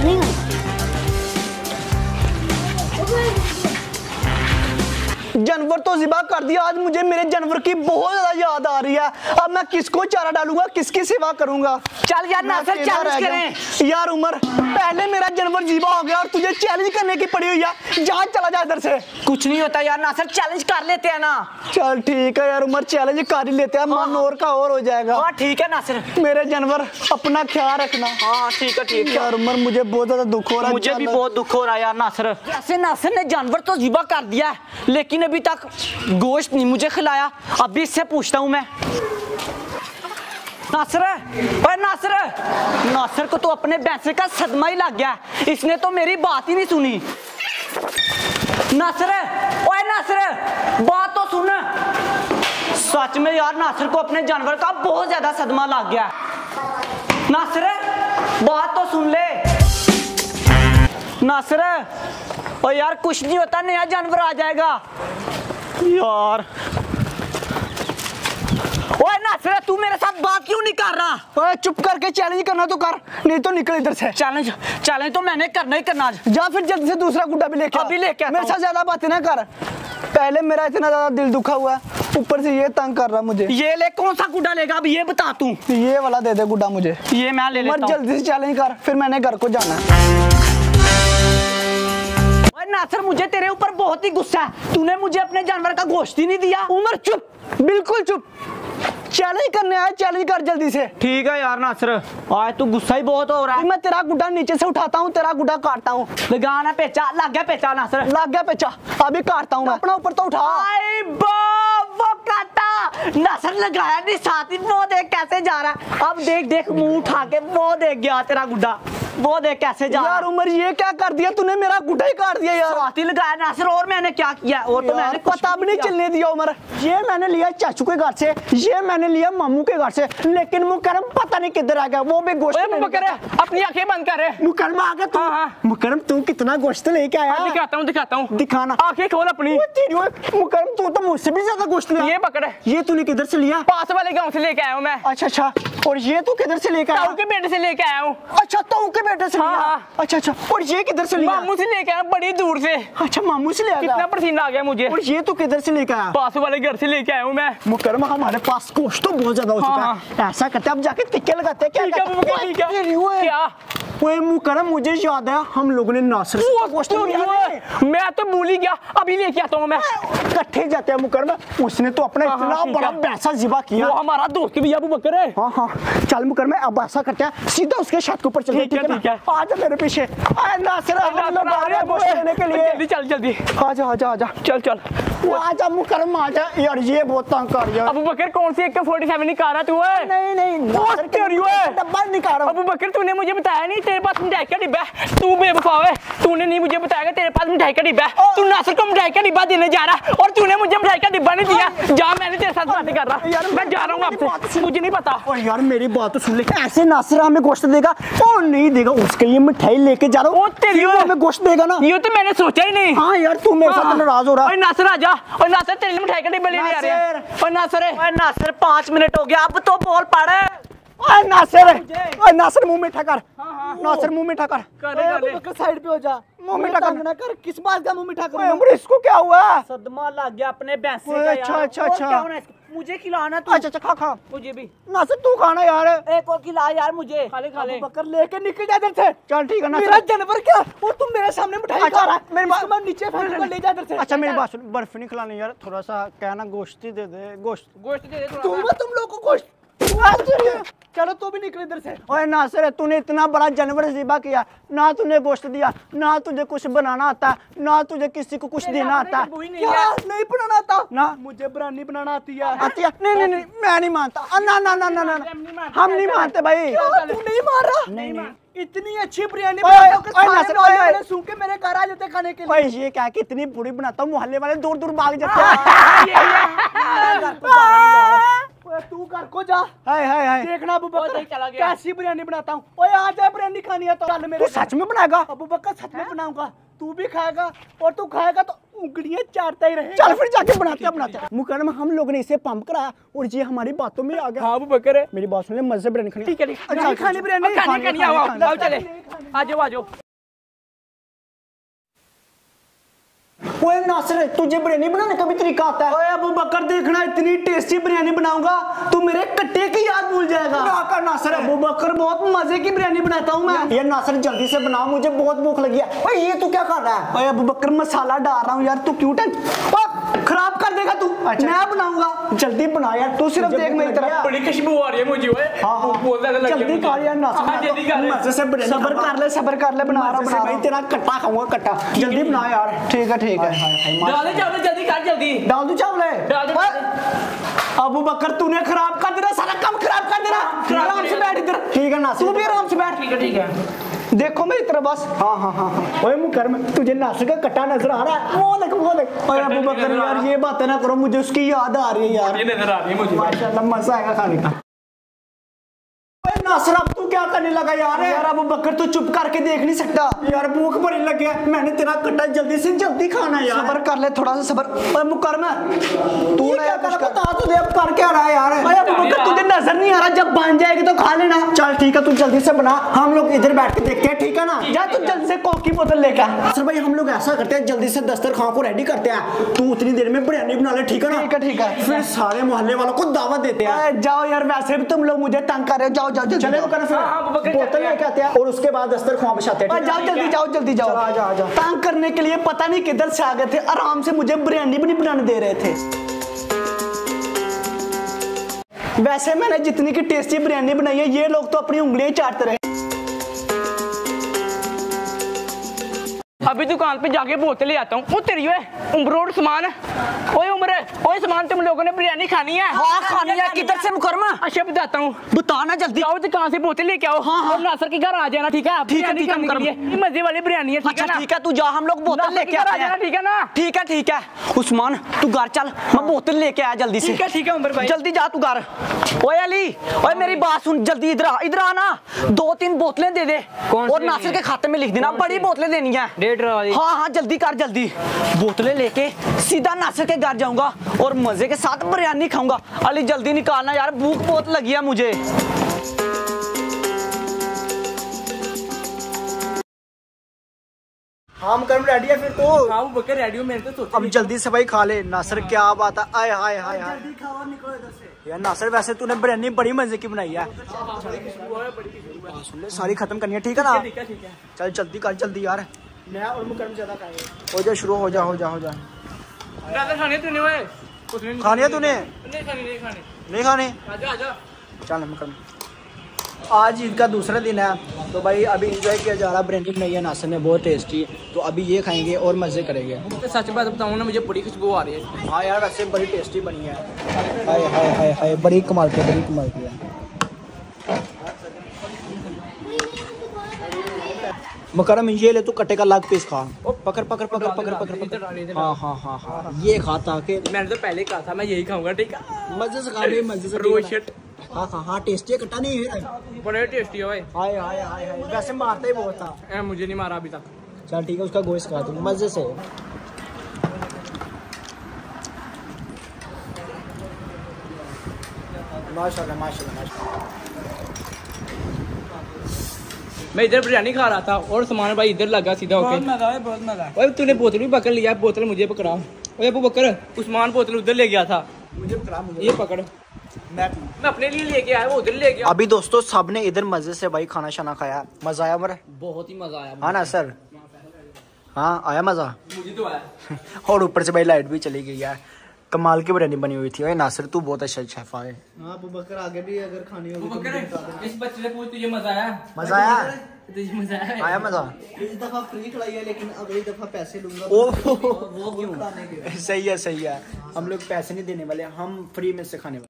नहीं जानवर तो ज़िबा कर दिया। आज मुझे मेरे जानवर की बहुत ज्यादा याद आ रही है। अब मैं किसको चारा डालूंगा, किसकी सेवा करूंगा? चल यार नासिर चैलेंज करें। यार उमर, पहले मेरा जानवर ज़िबा हो गया और तुझे चैलेंज करने की पड़ी हुई है। जहाँ चला जा इधर से। कुछ नहीं होता यार नासिर, चैलेंज कर लेते हैं ना। चल ठीक है यार उमर, चैलेंज कर ही लेते हैं। मन और का और हो जाएगा। हाँ ठीक है नासिर। मेरे जानवर अपना ख्याल रखना। हाँ ठीक है ठीक है यार उमर, मुझे बहुत ज्यादा दुख हो रहा है। मुझे भी बहुत दुख हो रहा है यार नासिर। वैसे नासिर ने जानवर तो ज़िबा कर दिया है, लेकिन अभी तक गोश्त नहीं मुझे खिलाया। अभी इससे पूछता हूँ मैं। नासिर, ओए नासिर, नासिर को तो अपने भैंसे का सदमा ही लग गया। इसने तो मेरी बात ही नहीं सुनी। नासिर, ओए नासिर, बात तो सुन। सच में यार नासिर को अपने जानवर का बहुत ज्यादा सदमा लग गया। नासिर, बात तो सुन ले। नासिर, ओ यार कुछ नहीं होता, नया जानवर आ जाएगा यार। ओए नासिर, तू मेरे साथ बात क्यों नहीं कर रहा? ओए चुप करके चैलेंज करना तो कर, नहीं तो निकल इधर से। चैलेंज तो मैंने करना ही करना आज। जा फिर जल्दी से दूसरा गुड्डा भी लेके। अभी लेके आता मेरे साथ ज्यादा बातें ना कर। पहले मेरा इतना ज्यादा दिल दुखा हुआ, ऊपर से ये तंग कर रहा मुझे। ये ले, कौन सा गुड्डा लेगा अब ये बता तू। ये वाला दे दे गुड्डा मुझे। ये मैं ले लेता हूं। जल्दी से चैलेंज कर, फिर मैंने घर को जाना है। नासिर, मुझे तेरे ऊपर बहुत ही गुस्सा है। तूने मुझे अपने जानवर का गोश्त ही नहीं दिया। उमर चुप, बिल्कुल चुप। चैलेंज करने आया, चैलेंज कर जल्दी से। ठीक है यार नासिर, आज तू गुस्सा ही बहुत हो रहा है। मैं तेरा गुड्डा नीचे से उठाता हूँ, तेरा गुड्डा काटता हूँ। लगाना पेचा, लग गया पेचा नासिर, लग गया पेचा। अभी काटता हूँ मैं। अपना ऊपर तो उठा। वो काटा। नासिर लगाया नहीं साथ ही। वो देख कैसे जा रहा है। अब देख देख मुंह उठा के, वो देख गया तेरा गुड्डा। वो देख कैसे जा रहा है। यार उमर, ये क्या कर दिया तूने? मेरा गुड्डा ही काट दिया यार। साथ ही लगाया नासिर। और मैंने क्या किया? और तो मैंने पता भी नहीं चलने दिया उमर। ये मैंने लिया चाचू के घर से, ये मैंने लिया मामू के घर से, लेकिन मुकरम पता नहीं किधर आ गया। वो भी गोश्त अपनी आंखें बंद कर। मुकरम आ गया तू। मुकरम तू कितना गोश्त लेके आया? दिखाता हूँ। दिखाना। आंखें खोल अपनी। मुकरम तू तो मुझसे भी ज्यादा गोश्त लिया। ये पकड़। ये तूने किधर से लिया? पास वाले गांव से लेके आया हूँ मैं। अच्छा। और ये तू किधर से लेके आया? ताऊ के बेटे से लेके आया हूँ। अच्छा, ताऊ के बेटे से लिया। अच्छा। और ये किधर से लिया? मामू से लेके आया, बड़ी दूर से। अच्छा, मामू से लिया। कितना पसीना आ गया मुझे। और ये तो किधर से लेके आया? पास वाले घर से लेके आया हूँ मैं। मुकरम, हमारे पास गोश्त तो बहुत ज्यादा हो चुका है। ऐसा करते अब जाके टिक्के लगाते हैं। क्या? ओए मुकरम, मुझे याद है हम लोगों ने नासिर से गोश्त लिया। मैं तो भूल ही गया, अभी लेके आता हूँ मैं। इकट्ठे जाते हैं मुकरम। उसने तो अपना इतना बड़ा पैसा ज़िबा किया। वो हमारा दोस्त भी अबू बकर है। हाँ। चल मुकरम, अब ऐसा करते हैं, सीधा उसके छत के ऊपर चलते। ठीक है। आजा मेरे पीछे। नासिर, हम लोग आ रहे हैं गोश्त लेने के लिए। जल्दी। आजा। चल। आजा मुकरम, आजा। यार ये बहुत तंग कर रहा है। अबू बकर, कौन सी AK-47 निकाल रहा तू है? नहीं, डब्बा निकाल रहा हूँ। अबू बकर, तूने मुझे बताया नहीं तेरे पास मिठाई का डिब्बा है। तू बेवफा है। तूने नहीं मुझे बताया तेरे पास मिठाई का डिब्बा है। तू नासिर को मिठाई का डिब्बा देने जा रहा है और तूने मुझे मिठाई का डिब्बा नहीं दिया। जा, मैंने तेरे साथ बातें कर रहा। यार मैं जा रहा हूँ आपसे, मुझे नहीं पता। और यार मेरी बात तो सुन ले। ऐसे नासिर हमें गोश्त देगा और नहीं देगा, उसके लिए मिठाई लेके जा रहा हूँ। तेरी वो हमें गोश्त देगा ना? ये तो मैंने सोचा ही नहीं। हाँ यार, तू मेरे साथ नाराज हो रहा है। नासिर आजा। और नासिर, तेरे लिए मिठाई का डिब्बा लेने आ रहे हैं। और नासिर 5 मिनट हो गया, अब तो बोल पड़े। नासिर मुंह मीठा कर। नासिर मुंह मीठा कर। साइड पे हो जा। मुंह मीठा कर। किस बात का मुंह मीठा कर? इसको क्या हुआ? सदमा लग गया अपने भैंसे का यार। अच्छा। मुझे खिलाना तू। अच्छा, खा। मुझे भी। नासिर तू खाना यार। एक और खिला यार मुझे। खा ले। बकर लेके निकल जा इधर से। चल ठीक है ना। मेरा जानवर क्या? वो तुम मेरे सामने मिठाई खा रहा है। मेरे बात मैं नीचे फेंक ले जा इधर से। अच्छा मेरी बात सुन, बर्फ नहीं खिलानी यार, थोड़ा सा कहना गोश्त ही दे दे। गोश्त दे दे थोड़ा। तुम लोग को गोश्त। चलो तू भी निकल इधर से। ओए नासिर, तूने इतना बड़ा जानवर ज़िबा किया, ना तूने गोश्त दिया, ना तुझे कुछ बनाना आता, ना तुझे किसी को कुछ देना आता। क्या नहीं बनाना आता? ना मुझे बिरयानी बनाना आती है। नहीं, मैं नहीं मानता। ना, हम नहीं मानते भाई। तू नहीं मार रहा? नहीं। इतनी अच्छी बिरयानी सूखे मेरे घर आ जाते खाने के लिए। ये क्या कितनी बुरी बनाता हूँ, मोहल्ले वाले दूर दूर भाग जाते हैं। तू घर को जा। हाय देखना अबू बकर कैसी बिरयानी बनाता हूँ। ओए आ जा, बिरयानी खानी है तो चल मेरे। सच में बनाएगा? अबू बकर सच में बनाऊंगा, तू भी खाएगा और तू खाएगा तो उंगलियां चाटता ही रहेगा। चल फिर जाके बनाते हैं। मुकरम, हम लोग ने इसे पंप कराया और ये हमारी बातों में आ गया। हाँ अबू बकर, मेरी बात सुन ले, मजे से बिरयानी खानी। ठीक है। खानी बिरयानी। आ जाओ। ओए नासिर, तुझे बिरयानी बनाने का भी तरीका आता है? ओए अबू बकर, देखना इतनी टेस्टी बिरयानी बनाऊंगा तू मेरे कट्टे की याद भूल जाएगा। ना नासिर, अबू बकर बहुत मजे की बिरयानी बनाता हूँ मैं। ये नासिर जल्दी से बनाओ, मुझे बहुत भूख लगी है। ओए ये तू क्या कर रहा है? ओए अबू बकर, मसाला डाल रहा हूँ यार, तू क्यों खराब कर देगा तू? अच्छा। मैं बनाऊंगा, जल्दी बना यार, तू सिर्फ देख मेरी तरफ। बड़ी खुशबू आ रही है मुझे। ओए जल्दी कर यार नासिर, मजे से बिरयानी। सब्र कर ले, बना रहा भाई, तेरा कट्टा खाऊंगा, कट्टा। जल्दी बना यार। ठीक है डाल दे चावल, जल्दी कर, जल्दी डाल दो चावल। अबू बकर, तूने खराब कर देना, सारा काम खराब कर देना। आराम से बैठ इधर। ठीक है नासिर, तू भी आराम से बैठ। ठीक है देखो मेरी तरफ बस। हाँ। ओए मुकरम, तुझे नासिर का कट्टा नजर आ रहा है? वो देख। ओए अबू बकर यार, ये बातें ना करो, मुझे उसकी याद आ रही है यार। ये नजर आ रही है मुझे। माशाल्लाह मजा आएगा खाने का। नासिर, अब तू क्या करने लगा यार? अबू बकर, तू चुप करके देख नहीं सकता यार, भूख बड़ी लगी है। मैंने तेरा कट्टा जल्दी से जल्दी खाना यार। सब्र कर ले, थोड़ा सा सब्र। मुकरम, तू क्या कर, बता तुझे अब कर क्या रहा है यार? अबू बकर, तुझे नजर नहीं आ रहा? जब बन जाएगी तो खा लेना। चल ठीक है, तू जल्दी से बना, हम लोग इधर बैठ के देखते हैं, ठीक है ना? जा तू जल्दी से कोक की बोतल लेकर। नासिर भाई, हम लोग ऐसा करते हैं, जल्दी से दस्तरखान को रेडी करते हैं, तू उतनी देर में बिरयानी बना ले, ठीक है ना? ठीक है। फिर सारे मोहल्ले वालों को दावत देते हैं। जाओ यार, वैसे भी तुम लोग मुझे तंग कर रहे हो। जाओ चले बोतल लेके आते हैं और उसके बाद दस्तरखान बिछाते हैं। जाओ जल्दी जाओ। आजा। तंग करने के लिए पता नहीं किधर से आ गए थे, आराम से मुझे बिरयानी भी नहीं बनाने दे रहे थे। वैसे मैंने जितनी की टेस्टी बिरयानी बनाई है, ये लोग तो अपनी उंगलियां चाटते रहे। अभी दुकान पे जाके बोतल ले आता हूँ। वो तेरी उम्र सामान। ओए उम्र, ओए सामान तुम लोगों ने बिरयानी खानी है? हाँ खानी है। किधर से मुकरमा? अच्छा बताता हूँ, बताना जल्दी। आओ दुकान से बोतल लेके आओ। हाँ। और नासिर के घर आ जाना, ठीक है? ठीक है मजे वाली बिरयानी है। अच्छा ठीक है, तू जा, हम लोग बोतल लेके आते हैं, ठीक है ना? ठीक है। उस्मान, तू घर चल, मैं बोतल लेके आया जल्दी से। ठीक है उम्र भाई, जल्दी जा तू घर। ओए अली, ओए मेरी बात सुन, जल्दी इधर आना, 2-3 बोतलें दे दे और नासिर के खाते में लिख देना, बड़ी बोतलें देनी है। हाँ जल्दी कर, जल्दी। बोतलें लेके सीधा नासिर के घर जाऊंगा और मजे के साथ बिरयानी खाऊंगा। अली जल्दी निकालना यार, भूख बहुत लगी है मुझे। हम कर्म रेडी है फिर तो? हाँ बकर रेडी हो, मैंने तो सोचा। अब जल्दी से भाई खा ले। नासिर क्या बात है, आय हाय जल्दी खाओ, निकलो इधर से। यार नासिर, वैसे तूने बिरयानी बड़ी मजे की बनाई है। सारी खत्म करनी है, ठीक है ना? ठीक है। चल जल्दी कर, जल्दी यार। मैं और मुकरम ज्यादा खाएंगे। हो जा, शुरू हो जा। खाने तूने? खानी है तूने? नहीं खाने? आजा। चल मुकरम, आज ईद का दूसरा दिन है तो भाई अभी एंजॉय किया जा रहा है। बिरयानी बनाई है नासिर ने, बहुत टेस्टी, तो अभी ये खाएंगे और मजे करेंगे। तो सच बात बताऊं ना, मुझे बड़ी खुशबू आ रही है। हाँ यार, वैसे बड़ी टेस्टी बनी है। हाय बड़ी कमाल की है। मुकरम, ये ले तू कट्टे का लाग पीस खा। पकड़। हाँ, ये खा ताकि। मैंने तो पहले कहा था मैं यही खाऊंगा, ठीक है? मजे से खा ले, मजे से। हाँ टेस्टी है, कट्टा नहीं है, बड़े टेस्टी है भाई। हाय वैसे मारता ही बहुत था। मुझे नहीं मारा अभी तक। चल ठीक है, उसका गोश्त खा तू मजे से। माशाल्लाह। मैं इधर बिरयानी खा रहा था और सामान भाई इधर लगा सीधा होके। बहुत मजा है। तूने बोतल भी पकड़ लिया, बोतल मुझे पकड़ा। ओए अबू बकर, उस्मान बोतल उधर ले गया था, मुझे पकड़ा। ये पकड़, मैं अपने लिए लेके आया, वो उधर ले गया। अभी दोस्तों सब ने इधर मजे से भाई खाना शाना खाया। मजा आया? मर बहुत ही मजा आया। हाँ ना सर? हाँ आया मजा? मुझे तो आया। और ऊपर से भाई लाइट भी चली गई है। कमाल की बिरयानी बनी हुई थी। ओए नासिर, तू बहुत अच्छा शेफ है। हाँ अबू बकर, आगे भी अगर खानी होगी तो इस बच्चे से पूछ, तुझे मजा आया? मजा आया? तुझे मजा आया? आया मजा? इस दफा फ्री खिलाई है, लेकिन अगली दफा पैसे लूंगा। ओह सही है। हम लोग पैसे नहीं देने वाले, हम फ्री में से खाने वाले।